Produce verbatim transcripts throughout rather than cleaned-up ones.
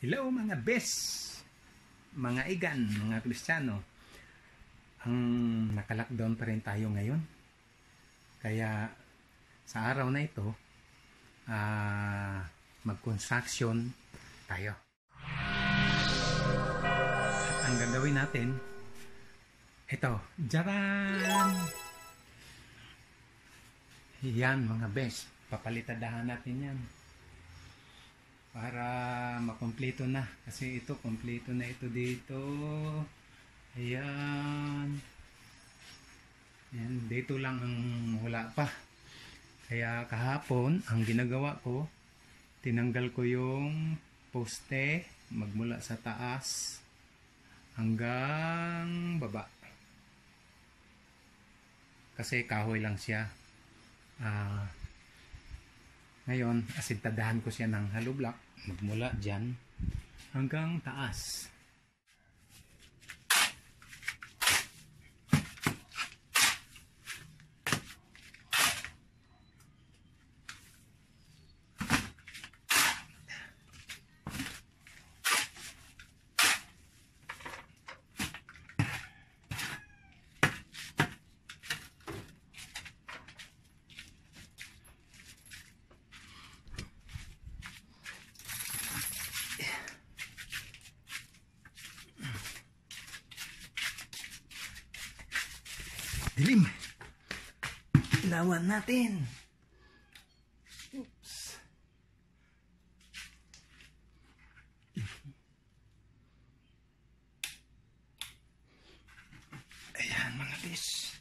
Hello mga bes, mga igan, mga Kristiyano. Ang naka-lockdown pa rin tayo ngayon. Kaya sa araw na ito, uh, mag-construction tayo. At ang gagawin natin, ito, jaran! Yan mga bes, papalitadahan natin yan. Para makompleto na, kasi ito kompleto na ito dito. Ayan, ayan, dito lang ang wala pa. Kaya kahapon ang ginagawa ko, tinanggal ko yung poste magmula sa taas hanggang baba, kasi kahoy lang siya. ah Ngayon, asintadahan ko siya ng hollow block magmula dyan hanggang taas. Dilim. Ilawan natin. Oops. Ayan mga bis.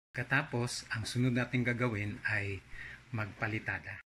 Katapos, ang sunod nating gagawin ay magpalitada.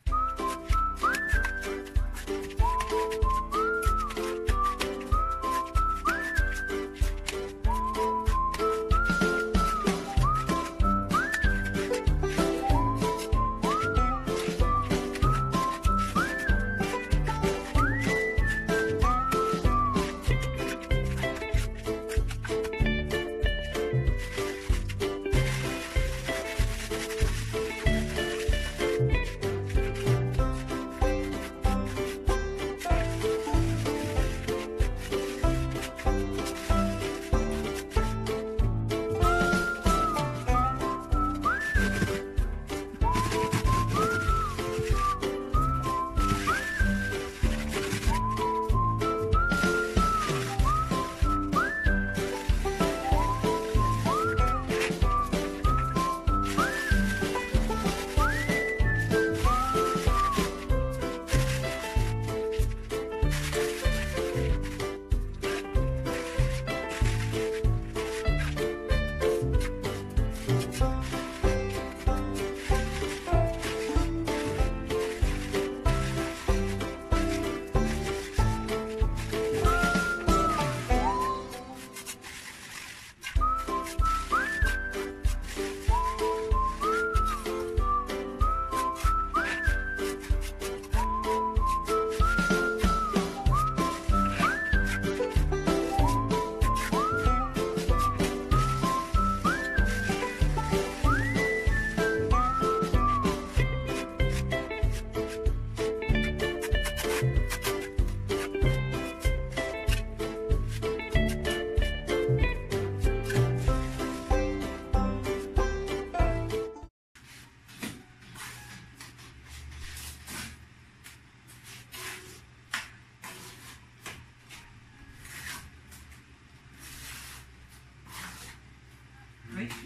Okay.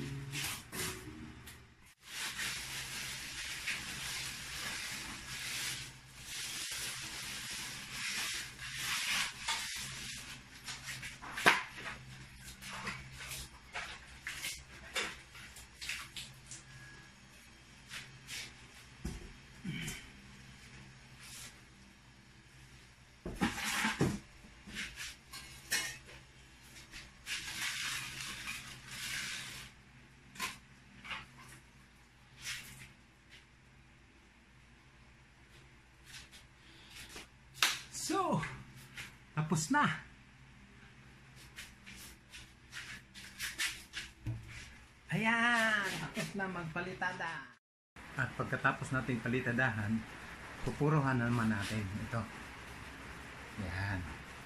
So, tapos na. Ayan, tapos na magpalitada. At pagkatapos natin palitadahan, pupuruhan naman natin ito. Ayan.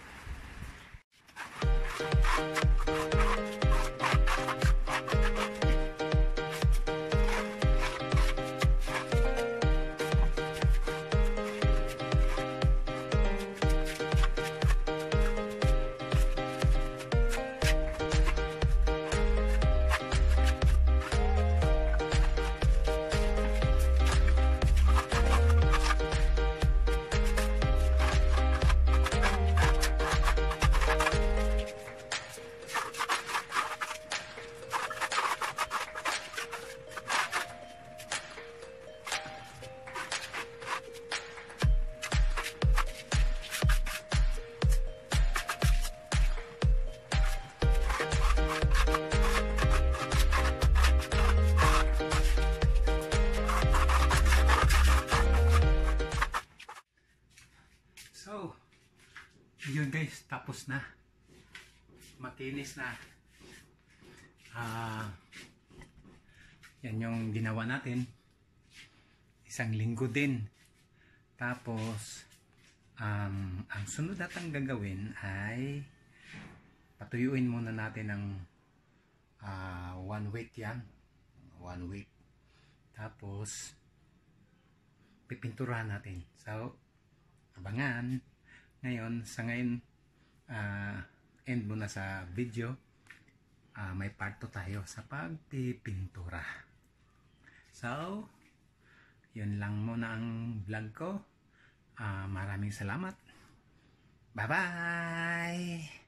So, yun guys, tapos na. Makinis na. Ah, yan yung ginawa natin. Isang linggo din. Tapos, um, ang sunod natang gagawin ay patuyuin muna natin ng uh, one week yan. One week. Tapos, pipinturahan natin. So, abangan. Ngayon, sa ngayon, uh, end muna sa video. Uh, may part two tayo sa pagpipintura. So, yun lang muna ang vlog ko. Uh, maraming salamat. Bye-bye!